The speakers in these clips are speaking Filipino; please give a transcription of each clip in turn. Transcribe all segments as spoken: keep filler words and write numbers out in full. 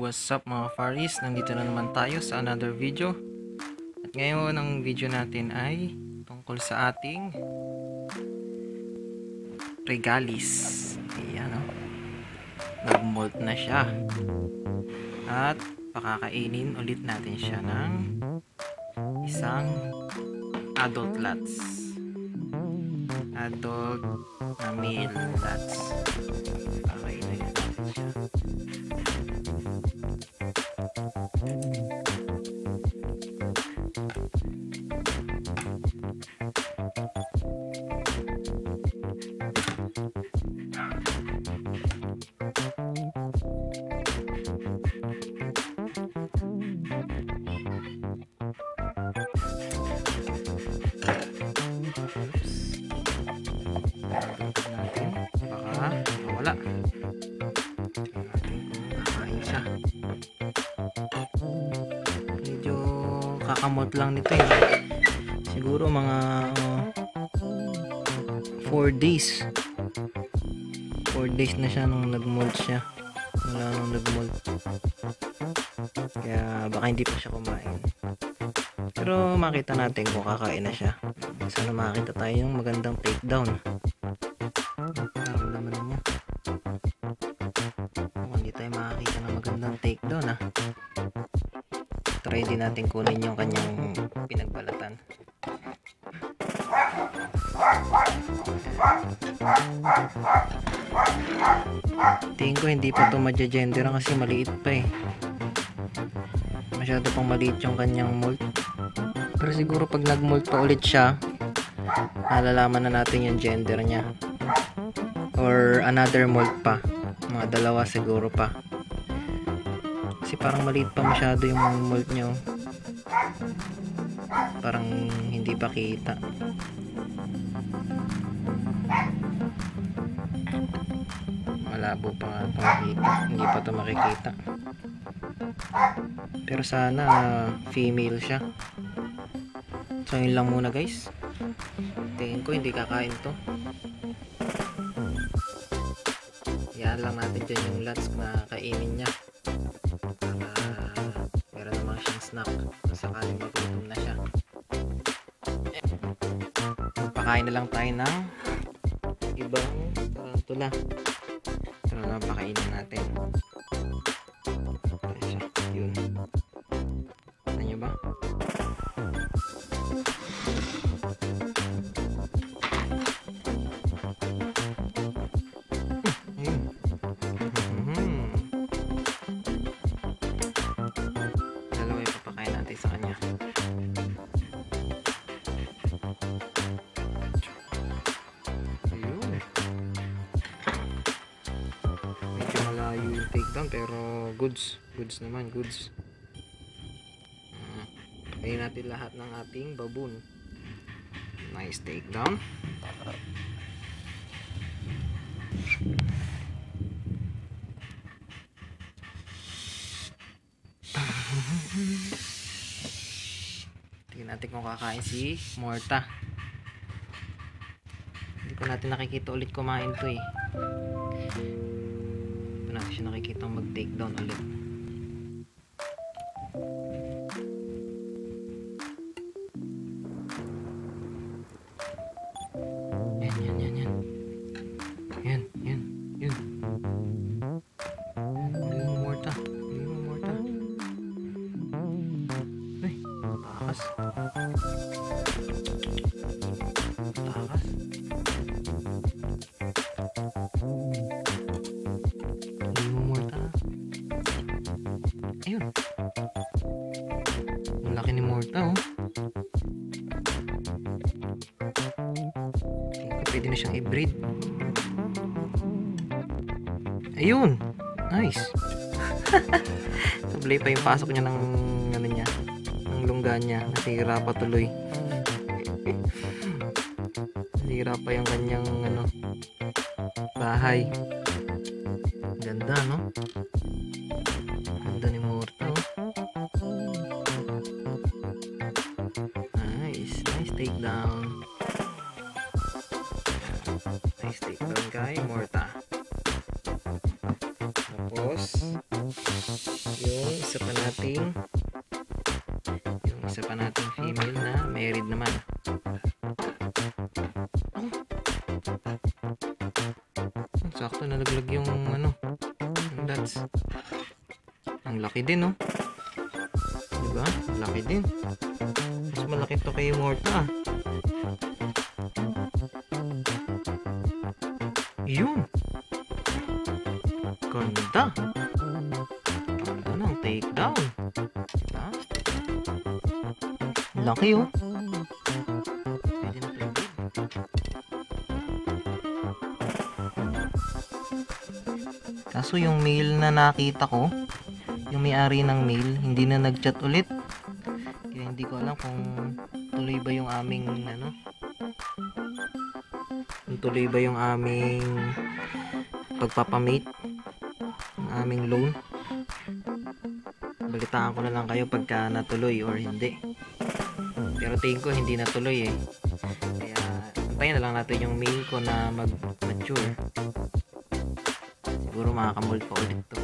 What's up mga Faris? Nandito na naman tayo sa another video. At ngayon ang video natin ay tungkol sa ating regalis. Ayan o. Nag-molt na siya. At pakakainin ulit natin siya ng isang adult lots. Adult na male lots. Pakakainin natin siya. Natin baka wala. Tingnan natin kung kakain siya. Medyo kakamot lang nito eh. Siguro mga four days four days na siya nung nag-molt siya. Wala nung nag-molt. Kaya baka hindi pa siya kumain. Pero makita natin kung kakain na siya. Sana makita tayo yung magandang takedown. Naramdaman niya. Kung hindi tayo makakita ng magandang takedown ha. Try din natin kunin yung kanyang pinagbalatan. Tingin ko hindi pa ito madya-gender kasi maliit pa eh. Masyado pang maliit yung kanyang molt. Pero siguro pag nag-molt pa ulit siya, nalalaman na natin yung gender niya. Or another molt pa. Mga dalawa siguro pa. Kasi parang maliit pa masyado yung molt niya. Parang hindi pa kita. Malabo pa nga ito makita. Hindi pa ito makikita. Pero sana female siya. So yun lang muna guys. Tingin ko hindi kakain to. Yan lang natin dyan yung lots na kainin niya. Para meron naman siyang snack sakaling magutom na siya. Pakain na lang tayo ng ibang tarantula. Ito na lang pakainin natin. Yun. Ano nyo ba? Ayun. Mm-hmm. Dalawa yung papakain natin sa kanya. Ayun. Medyo malayo yung takedown pero goods. Goods naman, goods. Pakain natin lahat ng ating baboon. Nice takedown. Tingnan natin kung kakain si Morta. Hindi pa natin nakikita ulit kumain to eh. Hindi pa natin siya nakikita mag-takedown ulit. Yan, yan, yan, yan. Yan, yan, yan. Hindi mo Morta. Hindi mo Morta. Ay, takas. Takas. Hindi mo Morta. Ayun. Ang laki ni Morta oh. Pwede na siyang i-breed. Ayun. Nice. Sablay pa yung pasok niya ng ano niya, ng lungga niya. Nasira pa tuloy. Nasira pa yung kanyang ano, bahay. Ganda no? Ganda ni Morta oh. Nice. Nice takedown. Nice takedown kay Morta. Tapos Isa pa nating female na married naman. Oh. Sakto nalaglag yung ano, yung dots. Ang laki din, no? Diba? Laki din. Mas malaki to kay Morta. Yun. Ganda. Ganda ng takedown. Ha? Laki, oh. Pwede na pwede. Kaso yung male na nakita ko, yung may-ari ng male, hindi na nag-chat ulit. Kaya hindi ko alam kung tuloy ba yung aming ano, kung tuloy ba yung aming pagpapamate, yung aming loan. Balitaan ko na lang kayo pagka natuloy or hindi. Pero tingin ko hindi natuloy eh. Kaya antayin na lang natin yung male ko na mag-mature. Siguro makakamold pa ulit to.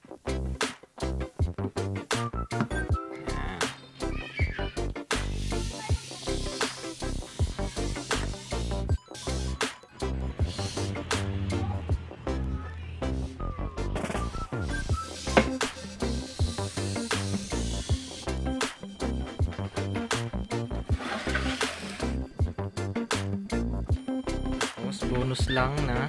Bonus lang na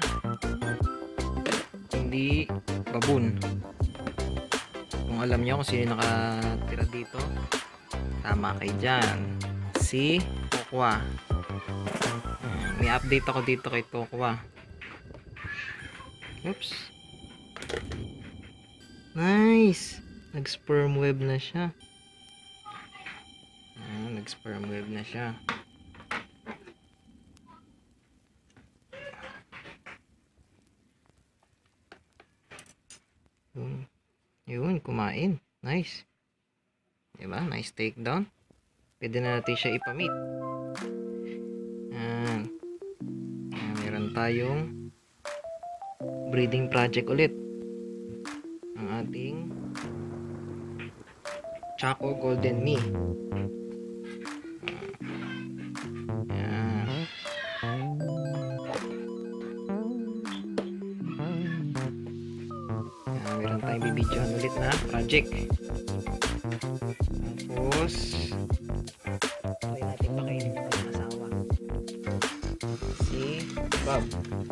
hindi baboon. Kung alam nyo kung sino nakatira dito, tama kayo dyan, si Tokwa. May update ako dito kay Tokwa. Oops. Nice, nag sperm web na siya. ah, nag sperm web na siya. Yun, yun, kumain. Nice. Diba? Nice takedown. Pwede na natin siya ipamit. Yan. Yan. Meron tayong breeding project ulit. Ang ating Chaco Golden Me. Yan. Meron tayong bibidyohan ulit na project. Tapos try natin pakainin yung kanyang asawa, si Bob.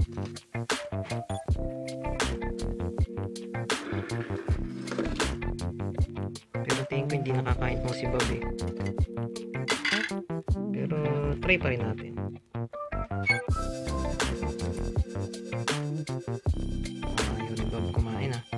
Pero tingin ko hindi nakakain mo si Bob eh. Pero try pa rin natin. Ayun, si Bob kumain ah.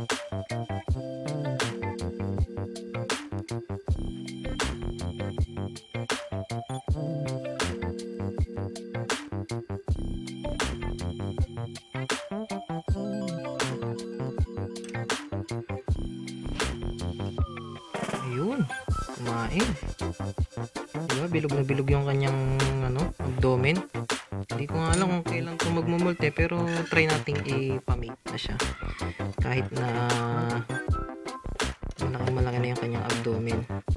Ayun, kumain. Diba, bilog na bilog yung kanyang ano, abdomen. Hindi ko nga alam kung kailan ito magmumulte, pero try nating ipamate na siya. Kahit na malaki-malaki na yung kanyang abdomen.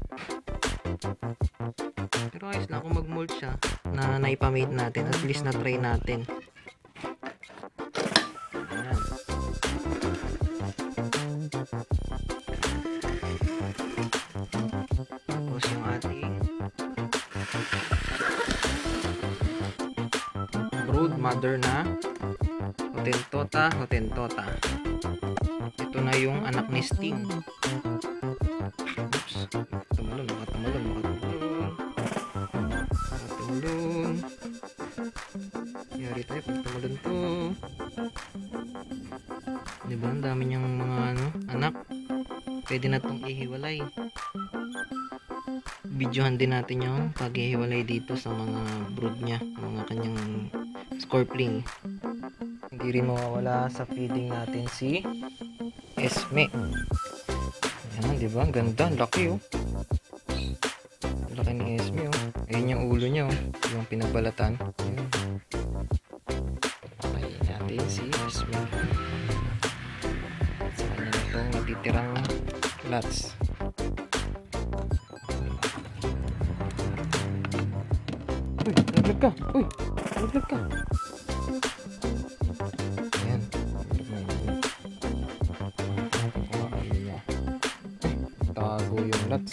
Pero ayos lang kung mag-molt siya na naipamate natin. At least na try natin. Ayan. Tapos yung ating brood mother na Hotentota Hotentota. Ito na yung anak ni Sting. Oops, tumalon, makatamalon, makatamalon, makatamalon. Yari tayo pag tumalon to. Diba, ang dami niyang mga ano, anak. Pwede na itong ihiwalay. Videohan din natin yung paghihiwalay dito sa mga brood niya, mga kanyang scorpling. Hindi rin mawawala sa feeding natin si Esme. Ayan, diba? Ganda, laki oh. Laki ni Esme oh. Ayun yung ulo niya oh, yung pinagbalatan. Ayan. Patayin natin si Esme. Sa kanya na itong natitirang lots. Nalaglag ka. Uy, nalaglag ka. Ayan. Tago yung nuts.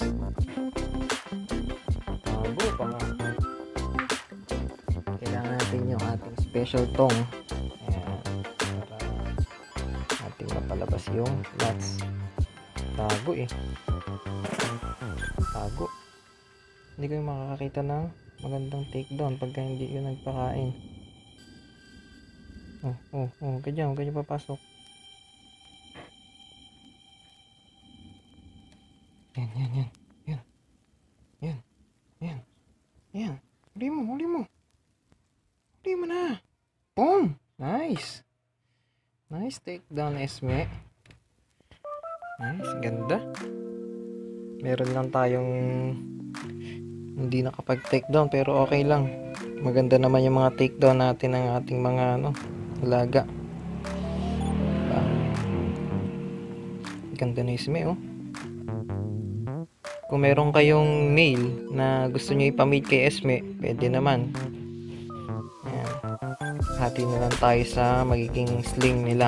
Tago pa nga. Kailangan natin yung ating special tong. Ayan. Para ating mapalabas yung nuts. Tago eh. Tago. Hindi kayo makakakita ng magandang takedown pagka hindi yun nagpakain. Oh, oh, oh, ganyan, huwag ganyan papasok. Yan, yan, yan, yan, yan, yan, yan. Huli mo, huli mo. Huli mo na. Boom! Nice. Nice takedown, Esme. Nice, ganda. Meron lang tayong hindi nakapag-takedown pero okay lang. Maganda naman yung mga takedown natin ng ating mga ano, alaga. Diba? Ganda na Esme, oh. Kung meron kayong nail na gusto nyo ipamate kay Esme, pwede naman. Ayan. Hati na lang tayo sa magiging sling nila.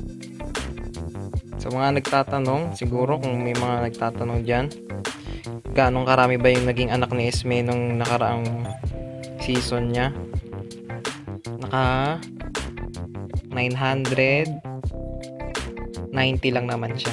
Sa mga nagtatanong, siguro kung may mga nagtatanong dyan, ganong karami ba yung naging anak ni Esme nung nakaraang season niya? Naka nine hundred ninety lang naman siya.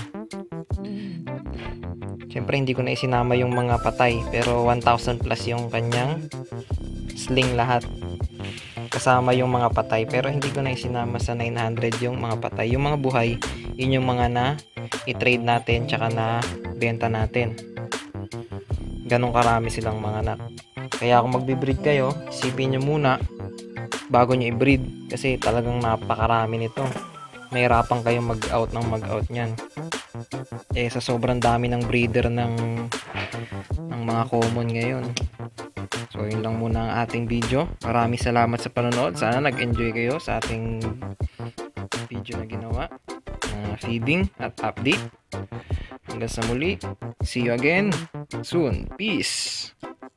Siyempre hindi ko na isinama yung mga patay, pero one thousand plus yung kanyang sling lahat. Kasama yung mga patay, pero hindi ko na isinama sa nine hundred yung mga patay. Yung mga buhay, yun yung mga na i-trade natin tsaka na benta natin. Ganong karami silang mga anak. Kaya kung magbe-breed kayo, isipin nyo muna bago nyo i-breed kasi talagang napakarami nito. Mahirapan kayong mag-out ng mag-out nyan. Eh sa sobrang dami ng breeder ng ng mga common ngayon. So yun lang muna ang ating video. Maraming salamat sa panonood. Sana nag-enjoy kayo sa ating video na ginawa. Uh, feeding at update. Hanggang sa muli. See you again soon. Peace!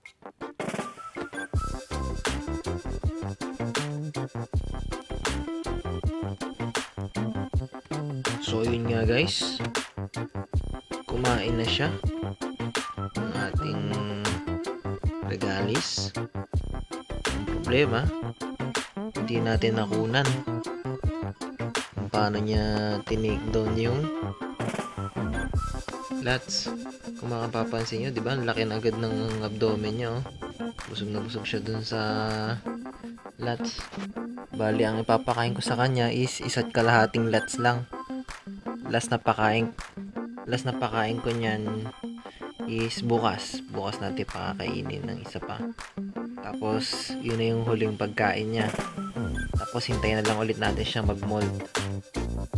So yun nga guys. Kumain na siya. Ang ating regalis. Ang problema, hindi natin nakunan. Kung paano niya tinake down yung lats. Kung makapapansin nyo, diba? Laki na agad ng abdomen niya, oh. Busog na busog siya dun sa lats. Bali, ang ipapakain ko sa kanya is isa't kalahating lats lang. Last na pakain, last na pakain ko niyan is bukas. Bukas natin pakakainin ng isa pa. Tapos, yun na yung huling pagkain niya. Tapos, hintayin na lang ulit natin siya mag-mold.